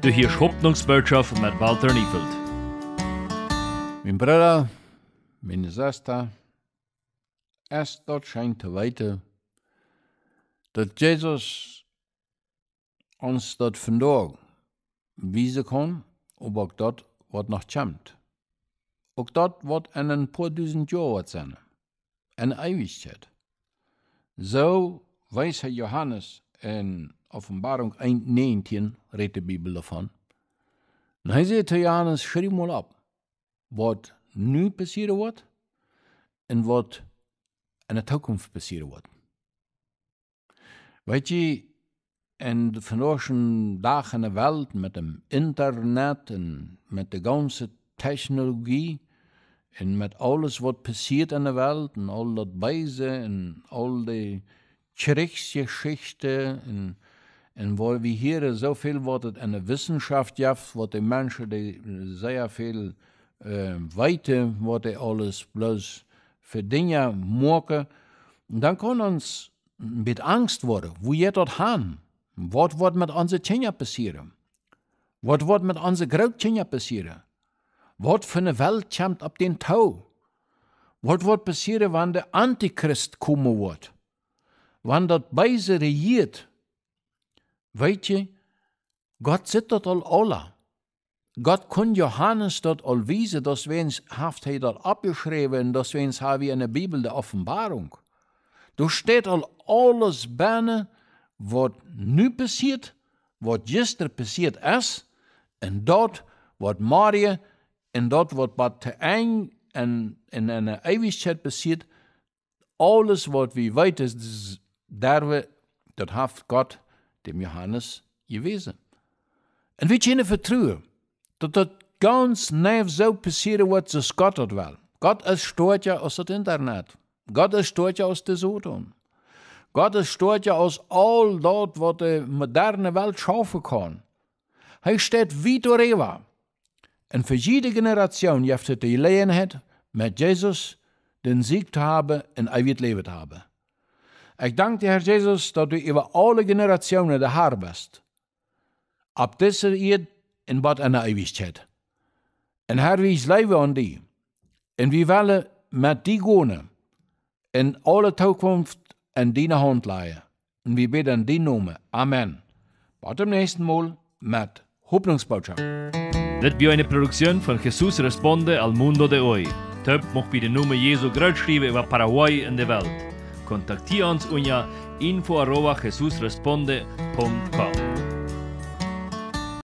Du hörst Hoffnungs-Botschaft mit Walter Neufeld. Mein Bruder, meine Schwester, erst dort scheint zu weiter, dass Jesus uns dort vandaag wiesen kann, aber auch dort, was noch kommt. Auch dort wird in ein paar tausend Jahren sein. Eine Ewigkeit. So weiß Herr Johannes in Offenbarung 1,19, redet die Bibel davon. Und er sagt, Herr Johannes, schreib mal ab, was nu passieren wird und was in der Zukunft passieren wird. Weet je, in de vandaagse dag in der Welt mit dem Internet und mit der ganzen Technologie und mit alles, was passiert in der Welt und all das Weise und all die Kriegsgeschichte und wo wir hier so viel wird in der Wissenschaft gibt, wo die Menschen die sehr viel weiter, wo die alles bloß für Dinge machen. Und dann kann uns mit Angst worden, wo wir dort haben. Was wird mit unseren Kindern passieren? Was wird mit unseren Großkindern passieren? Was für eine Welt kommt auf den Tau? Was wird passieren, wenn der Antichrist kommen wird? Wenn das Beise regiert? Weet je, Gott sieht das alle. Gott kann Johannes dort all wiesen, dass wir uns, hat er dort abgeschrieben, dass wir uns haben in der Bibel der Offenbarung. Da steht alles binnen, was nu passiert, was gestern passiert ist, und dort, was morgen, und dort, was te ein in einer Ewigkeit passiert, alles, was wir weiter das hat Gott dem Johannes gewesen. Und wir können vertrauen, dass das ganz nicht so passieren wird, als Gott das will. Gott ist stört ja aus dem Internet. Gott ist stört ja aus der Sodom. Gott ist stört ja aus all dort, was die moderne Welt schaffen kann. Er steht wie darüber. Und für jede Generation gibt es die Gelegenheit, mit Jesus den Sieg zu haben und ewig Leben zu haben. Ich danke dir, Herr Jesus, dass du über alle Generationen der Herr bist. Ab dieser Erde in Bad einer Ewigkeit. Und Herr, wir leben an die. Und wir wollen mit die gehen. In alle Zukunft in deine Hand legen. Und wir beten in deinen Namen. Amen. Bis zum nächsten Mal mit Hoffnungs-Botschaft. Das war eine Produktion von Jesus Responde al Mundo de Hoy. Töp mocht bei den Namen Jesu groß schreiben über Paraguay in der Welt. Kontaktiere uns unter info@jesusresponde.com.